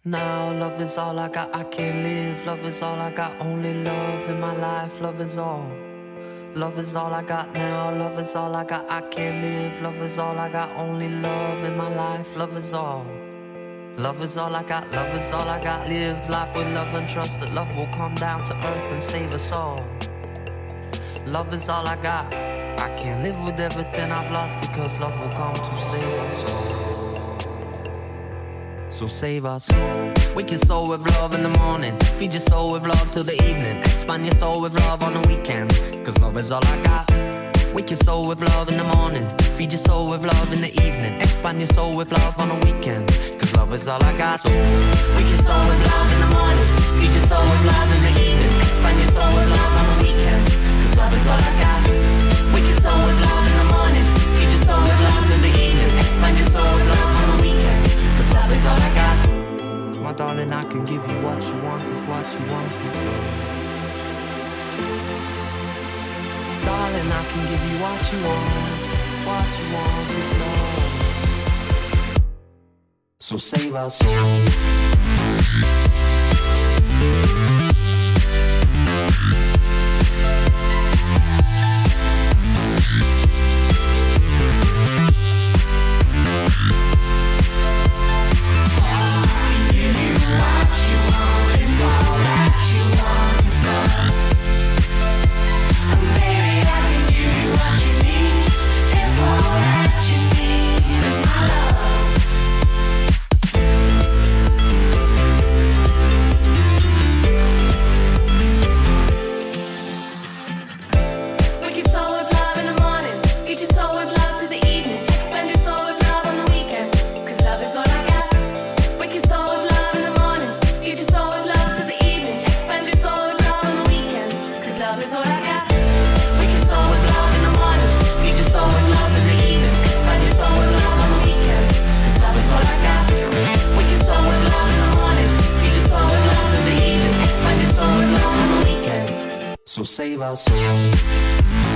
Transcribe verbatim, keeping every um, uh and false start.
Now love is all I got, I can't live. Love is all I got, only love in my life. Love is all. Love is all I got now, love is all I got, I can't live. Love is all I got, only love in my life. Love is all. Love is all I got, love is all I got. Lived life with love and trust that love will come down to earth and save us all. Love is all I got. I can't live with everything I've lost because love will come to save us all. So save us. Wake your soul with love in the morning. Feed your soul with love till the evening. Expand your soul with love on the weekend, cause love is all I got. Wake your soul with love in the morning. Feed your soul with love in the evening. Expand your soul with love on the weekend, cause love is all I got. So wake your soul with love in the morning. Feed your soul with love in the evening. Expand your soul with love on the weekend, cause love is all I got. Wake your soul with love in the morning. Feed your soul with love in the evening. Expand your soul with love on the weekend, cause love is all I got. My darling, I can give you what you want if what you want is love. Darling, I can give you what you want. What you want is love. So save our soul. So save our soul.